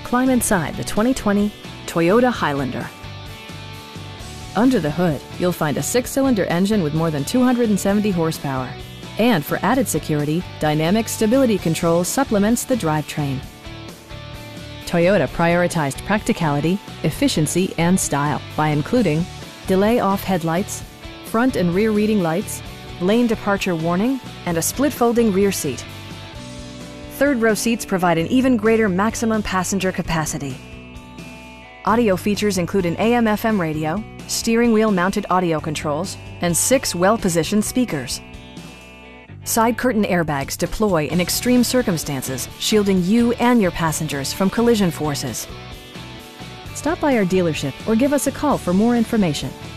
climb inside the 2020 Toyota Highlander. Under the hood, you'll find a 6-cylinder engine with more than 270 horsepower. And for added security, dynamic stability control supplements the drivetrain. Toyota prioritized practicality, efficiency, and style by including delay-off headlights, front and rear reading lights, lane departure warning, and a split-folding rear seat. Third-row seats provide an even greater maximum passenger capacity. Audio features include an AM/FM radio, steering wheel-mounted audio controls, and 6 well-positioned speakers. Side curtain airbags deploy in extreme circumstances, shielding you and your passengers from collision forces. Stop by our dealership or give us a call for more information.